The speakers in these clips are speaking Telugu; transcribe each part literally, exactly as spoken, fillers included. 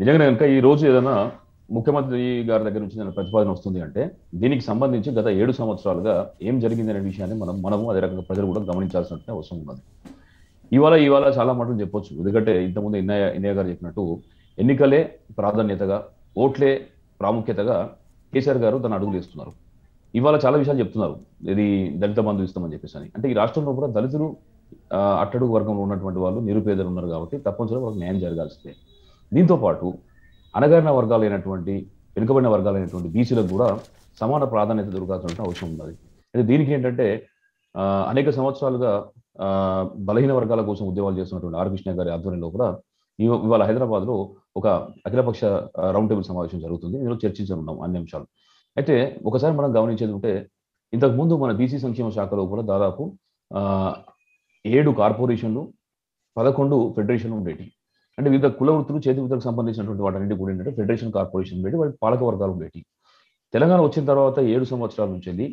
నిజంగానే కనుక ఈ రోజు ఏదైనా ముఖ్యమంత్రి గారి దగ్గర నుంచి ఏదైనా ప్రతిపాదన వస్తుంది అంటే దీనికి సంబంధించి గత ఏడు సంవత్సరాలుగా ఏం జరిగింది అనే విషయాన్ని మనం మనము అదే రకంగా ప్రజలు కూడా గమనించాల్సిన అవసరం ఉన్నది. ఇవాళ ఇవాళ చాలా మాటలు చెప్పొచ్చు. ఎందుకంటే ఇంతకుముందు ఇన్నయ్య ఇన్నయ్య గారు చెప్పినట్టు ఎన్నికలే ప్రాధాన్యతగా, ఓట్లే ప్రాముఖ్యతగా కేసీఆర్ గారు తన అడుగులు వేస్తున్నారు. ఇవాళ చాలా విషయాలు చెప్తున్నారు. ఇది దళిత బంధు ఇస్తామని చెప్పేసి అని. అంటే ఈ రాష్ట్రంలో కూడా దళితులు ఆ, అట్టడుగు వర్గంలో ఉన్నటువంటి వాళ్ళు నిరుపేదలు ఉన్నారు కాబట్టి తప్పనిసరిగా వాళ్ళకి న్యాయం జరగాల్సిందే. దీంతో పాటు అణగారిన వర్గాలైనటువంటి వెనుకబడిన వర్గాలైనటువంటి బీసీలకు కూడా సమాన ప్రాధాన్యత దొరకాల్సిన అవసరం ఉన్నది. అయితే దీనికి ఏంటంటే ఆ, అనేక సంవత్సరాలుగా ఆ, బలహీన వర్గాల కోసం ఉద్యమాలు చేస్తున్నటువంటి ఆర్ కృష్ణ గారి ఆధ్వర్యంలో కూడా ఇవ- ఇవాళ హైదరాబాద్ లో ఒక అఖిలపక్ష ఆ, రౌండ్ టేబుల్ సమావేశం జరుగుతుంది. ఇందులో చర్చించనున్నాం అన్ని అంశాలు. అయితే ఒకసారి మనం గమనించేది ఉంటే ఇంతకు ముందు మన బీసీ సంక్షేమ శాఖలో కూడా దాదాపు ఆ, ఏడు కార్పొరేషన్లు, పదకొండు ఫెడరేషన్లు ఉండేవి. అంటే వివిధ కుల వృత్తులు, చేతి వృత్తులకు సంబంధించినటువంటి వాటన్నిటి కూడా ఏంటంటే ఫెడరేషన్ కార్పొరేషన్ ఉండేవి, వాటి పాలక వర్గాలు ఉండేవి. తెలంగాణ వచ్చిన తర్వాత ఏడు సంవత్సరాల నుంచి వెళ్ళి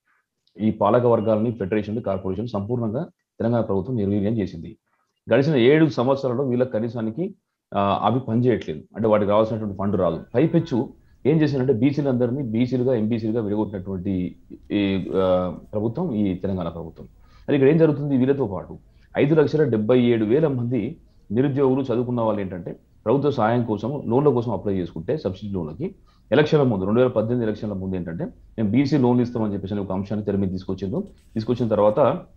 ఈ పాలక వర్గాలని ఫెడరేషన్ కార్పొరేషన్ సంపూర్ణంగా తెలంగాణ ప్రభుత్వం నిర్వీర్యం చేసింది. గడిచిన ఏడు సంవత్సరాల్లో వీళ్ళకి కనీసానికి ఆ, అవి పనిచేయట్లేదు. అంటే వాటికి రావాల్సినటువంటి ఫండ్ రాదు. పైపెచ్చు ఏం చేసిందంటే బీసీలందరినీ బీసీలుగా ఎంబీసీలుగా విడగొట్టినటువంటి ఈ ఆ, ప్రభుత్వం ఈ తెలంగాణ ప్రభుత్వం. అది ఇక్కడ ఏం జరుగుతుంది? వీళ్ళతో పాటు ఐదు లక్షల డెబ్బై ఏడు వేల మంది నిరుద్యోగులు చదువుకున్న వాళ్ళు ఏంటంటే ప్రభుత్వ సాయం కోసం లోన్ల కోసం అప్లై చేసుకుంటే సబ్సిడీ లోన్లకి ఎలక్షన్ల ముందు రెండు వేల పద్దెనిమిది ఎలక్షన్ల ముందు ఏంటంటే మేము బీసీ లోన్లు ఇస్తామని చెప్పేసి ఒక అంశాన్ని తెర మీద తీసుకొచ్చిండు. తీసుకొచ్చిన తర్వాత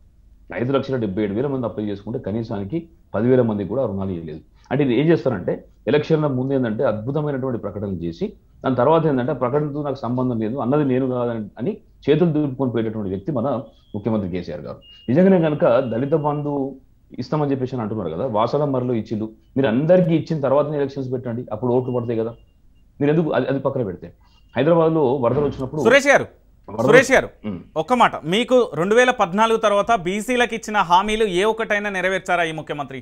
ఐదు లక్షల డెబ్బై ఏడు వేల మంది అప్లై చేసుకుంటే కనీసానికి పదివేల మంది కూడా రుణాలు ఇవ్వలేదు. అంటే ఇది ఏం చేస్తారంటే ఎలక్షన్ల ముందు ఏంటంటే అద్భుతమైనటువంటి ప్రకటనలు చేసి దాని తర్వాత ఏంటంటే ప్రకటనతో నాకు సంబంధం లేదు అన్నది నేను కాదని అని చేతులు దులుపుకొని పోయేటటువంటి వ్యక్తి మన ముఖ్యమంత్రి కేసీఆర్ గారు. నిజంగానే కనుక దళిత బంధు ఇస్తామని చెప్పేసి అని అంటున్నారు కదా, వాసాల మరలో ఇచ్చిళ్ళు. మీరు అందరికీ ఇచ్చిన తర్వాతనే ఎలక్షన్స్ పెట్టండి, అప్పుడు ఓట్లు పడతాయి కదా. మీరు ఎందుకు అది అది పక్కన పెడితే హైదరాబాద్ లో వరదలు వచ్చినప్పుడు సురేష్ గారు వరదలు- సురేష్ గారు ఉమ్. ఒక్క మాట, మీకు రెండు వేల పద్నాలుగు తర్వాత బీసీలకు ఇచ్చిన హామీలు ఏ ఒక్కటైనా నెరవేర్చారా ఈ ముఖ్యమంత్రి?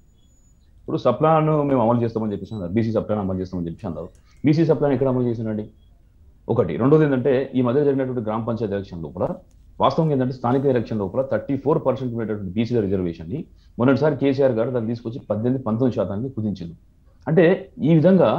ఇప్పుడు సప్లాన్ మేము అమలు చేస్తామని చెప్పేసి అన్నారు. బీసీ సప్లాన్ అమలు చేస్తామని చెప్పేసి అన్నారు. బీసీ సప్లాన్ ఎక్కడ అమలు చేసినండి? ఒకటి. రెండోది ఏంటంటే ఈ మధ్య జరిగినటువంటి గ్రామ పంచాయతీ ఎలక్షన్ లోపల వాస్తవం ఏంటంటే స్థానిక ఎలక్షన్ లోపల థర్టీ ఫోర్ పర్సెంట్ ఉండేటువంటి బీసీల రిజర్వేషన్ ని మొన్నటిసారి కేసీఆర్ గారు దాన్ని తీసుకొచ్చి పద్దెనిమిది పంతొమ్మిది శాతానికి కుదించింది. అంటే ఈ విధంగా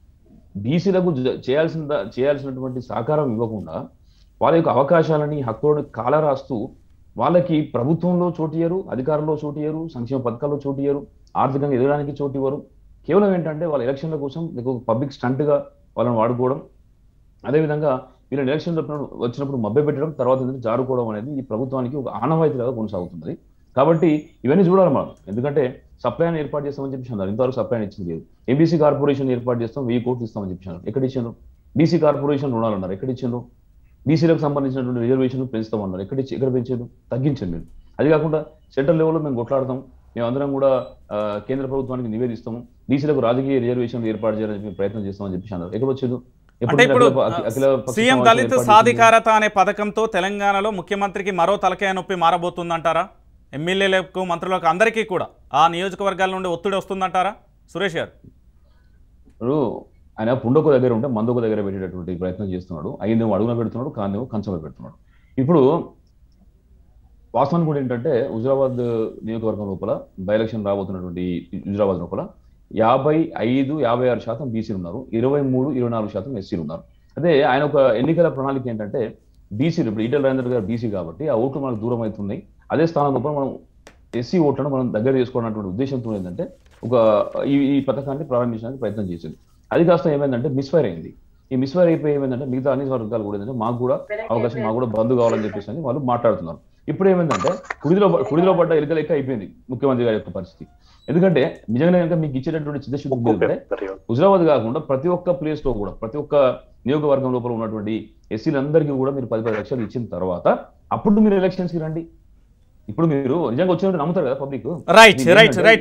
బీసీలకు జ- చేయాల్సిన చేయాల్సినటువంటి సహకారం ఇవ్వకుండా వాళ్ళ యొక్క అవకాశాలని హక్కులను కాల రాస్తూ వాళ్ళకి ప్రభుత్వంలో చోటియరు, అధికారంలో చోటియరు, సంక్షేమ పథకాల్లో చోటియరు, ఆర్థికంగా ఎదగడానికి చోటు ఇవ్వరు. కేవలం ఏంటంటే వాళ్ళ ఎలక్షన్ల కోసం పబ్లిక్ స్టంట్ గా వాళ్ళని వాడుకోవడం, అదేవిధంగా వీళ్ళని ఎలక్షన్ వచ్చినప్పుడు మభ్య పెట్టడం, తర్వాత ఏంటంటే జారుకోవడం అనేది ఈ ప్రభుత్వానికి ఒక ఆనవాయితీగా కొనసాగుతుంది. కాబట్టి ఇవన్నీ చూడాలి మనం. ఎందుకంటే సప్లైని ఏర్పాటు చేస్తామని చెప్పి అన్నారు, ఇంతవరకు సప్లైని ఇచ్చింది లేదు. ఎంబీసీ కార్పొరేషన్ ఏర్పాటు చేస్తాం, వెయ్యి కోట్లు ఇస్తామని చెప్పి అన్నారు, ఎక్కడ ఇచ్చారు? బీసీ కార్పొరేషన్ రుణాలు అన్నారు, ఎక్కడ ఇచ్చారు? బీసీలకు సంబంధించినటువంటి రిజర్వేషన్ పెంచుతామన్నారు, ఎక్కడ ఇచ్చి ఎక్కడ పెంచారు? తగ్గించారు మీరు. అది కాకుండా సెంట్రల్ లెవెల్లో మేము కొట్లాడతాం, మేమందరం కూడా ఆ, కేంద్ర ప్రభుత్వానికి నివేదిస్తాము, బీసీలకు రాజకీయ రిజర్వేషన్లు ఏర్పాటు చేయాలని చెప్పి ప్రయత్నం చేస్తామని చెప్పి అన్నారు, ఎక్కడ వచ్చేది? అంటే ఇప్పుడు సీఎం దళిత సాధికారత అనే పథకంతో తెలంగాణలో ముఖ్యమంత్రికి మరో తలకాయ నొప్పి మారబోతుందంటారా? ఎమ్మెల్యేలకు, మంత్రులకు, అందరికీ కూడా ఆ నియోజకవర్గాల నుండి ఒత్తిడి వస్తుందంటారా సురేష్ గారు? ఇప్పుడు ఆయన పుండొక దగ్గర ఉంటే మందొక దగ్గర పెట్టేటటువంటి ప్రయత్నం చేస్తున్నాడు. అయ్యిందేమో అడుగున పెడుతున్నాడు, కాందేమో కంచంలో పెడుతున్నాడు. ఇప్పుడు వాస్తవానికి కూడా ఏంటంటే హుజరాబాద్ నియోజకవర్గం లోపల బై ఎలక్షన్ రాబోతున్నటువంటి హుజరాబాద్ లోపల యాభై ఐదు యాభై ఆరు శాతం బీసీలు ఉన్నారు, ఇరవై మూడు ఇరవై నాలుగు శాతం ఎస్సీలు ఉన్నారు. అదే ఆయన ఒక ఎన్నికల ప్రణాళిక ఏంటంటే బీసీలు, ఇప్పుడు ఈటెల రాజేందర్ గారు బీసీ కాబట్టి ఆ ఓట్లు మనకు దూరం అవుతున్నాయి, అదే స్థానం లోపల మనం ఎస్సీ ఓట్లను మనం దగ్గర చేసుకోవాలన్నటువంటి ఉద్దేశంతో ఏంటంటే ఒక ఈ ఈ పథకాన్ని ప్రారంభించడానికి ప్రయత్నం చేసింది. అది కాస్త ఏమైందంటే మిస్ఫైర్ అయింది. ఈ మిస్ఫైర్ అయిపోయి ఏమైందంటే మిగతా అన్ని వర్గాలు కూడా ఏంటంటే మాకు కూడా అవకాశం, మాకు కూడా బంధు కావాలని చెప్పేసి అని వాళ్ళు మాట్లాడుతున్నారు. ఇప్పుడు ఏమైందంటే కుడిలో కుడిలో పడ్డ ఎలుక లెక్క అయిపోయింది ముఖ్యమంత్రి గారి యొక్క పరిస్థితి. ఎందుకంటే నిజంగానే కనుక మీకు ఇచ్చేటటువంటి చిత్తశుద్ధి ఏంటంటే హుజరాబాద్ కాకుండా ప్రతి ఒక్క ప్లేస్ లో కూడా ప్రతి ఒక్క నియోజకవర్గం లోపల ఉన్నటువంటి ఎస్సీలందరికీ కూడా మీరు పది పది లక్షలు ఇచ్చిన తర్వాత అప్పుడు మీరు ఎలక్షన్స్ కి రండి. ఇప్పుడు మీరు నిజంగా వచ్చినట్టు నమ్ముతారు కదా పబ్లిక్. Right right right